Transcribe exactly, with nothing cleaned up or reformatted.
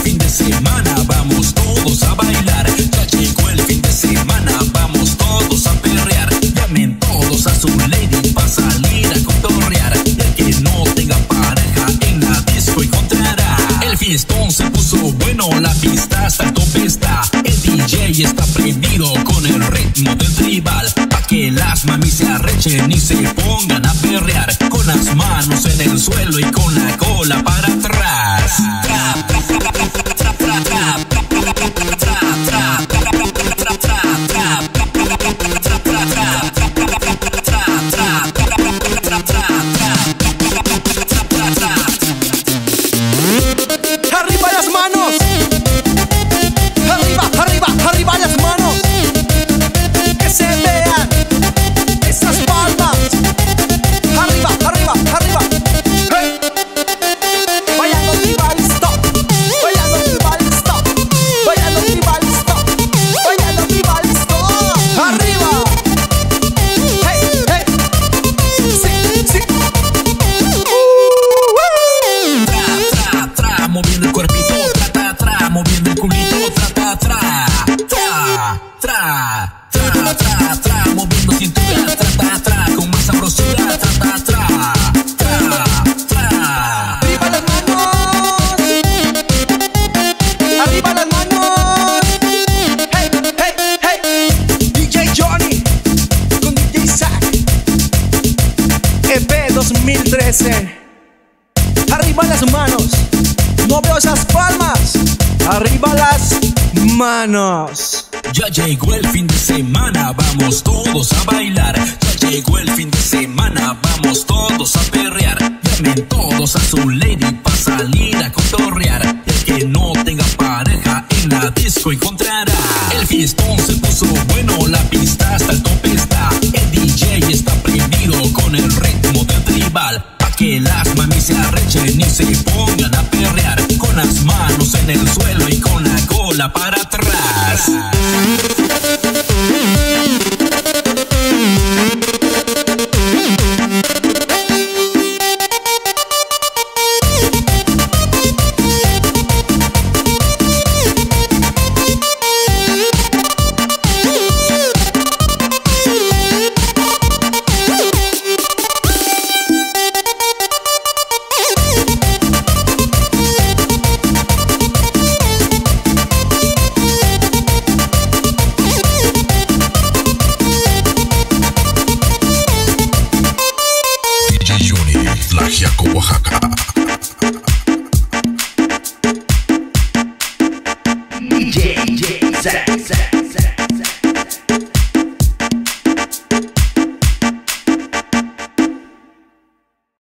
fin de semana, vamos todos a bailar. Ya llegó el fin de semana, vamos todos a perrear. Llamen todos a su lady pa' salir a cotorrear. Y el que no tenga pareja en la disco encontrará. El fiestón se puso bueno, la pista hasta el tope está. El D J está prendido con el ritmo del tribal, pa' que las mamis se arrechen y se pongan a perrear. Con las manos en el suelo y con la cola para atrás. Arriba las manos, arriba, arriba, arriba las manos, que se vean esas palmas. Arriba, arriba, arriba. Hey. Bailando tribal stop, bailando tribal stop, bailando tribal stop, bailando tribal stop. Arriba. Hey, hey. Sí, sí. Uh, Tra, tra, tra, moviendo el cuerpito, tra, tra, tra, moviendo el culito, tra, tra, tra, tra, tra, tra, tra, tra, moviendo cintura, tra, tra, tra, con más sabrosura, tra, tra, tra, tra, tra. Arriba las manos, arriba las manos. Hey, hey, hey. D J Johnny con D J Zack. E P dos mil trece. Arriba las manos, no veo esas palmas. Arriba las manos. Ya llegó el fin de semana, vamos todos a bailar. Ya llegó el fin de semana, vamos todos a perrear. Llamen todos a su lady pa' salir a cotorrear. Y el que no tenga pareja en la disco encontrará. El fiestón se puso bueno, la pista hasta el tope está. El D J está prendido con el ritmo del tribal, pa' que las mamis se arrechen y se pongan a perrear. Con las manos en el suelo y con la cola para atrás.